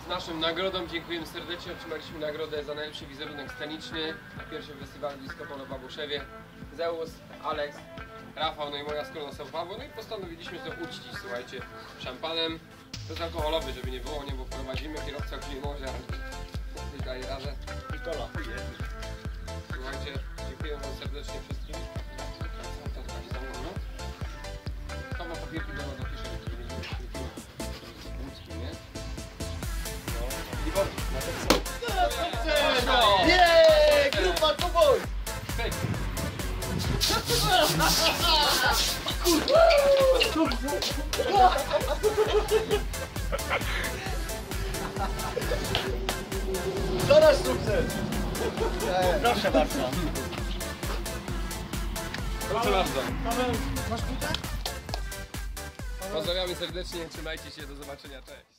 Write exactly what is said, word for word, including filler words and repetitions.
naszym nagrodom. Dziękujemy serdecznie. Otrzymaliśmy nagrodę za najlepszy wizerunek sceniczny na pierwszym festiwalu Disco Polo w Babuszewie. Zeus, Alex, Rafał, no i moja strona São Paulo. No i postanowiliśmy to uczcić, słuchajcie, szampanem. Bezalkoholowy, żeby nie było, nie, bo prowadzimy, kierowca już nie może, ale daje radę. I kola. Słuchajcie, dziękuję wam serdecznie wszystkim. To taki zamówił. To ma papierki do napiszę, żeby nie było łódzki, nie? No. I wodnik, na ten co? Jeee, grupa cowboy! Hej! Zaraz sukces! Proszę bardzo. Proszę bardzo. Masz buta? Pozdrawiamy serdecznie, trzymajcie się, do zobaczenia, cześć.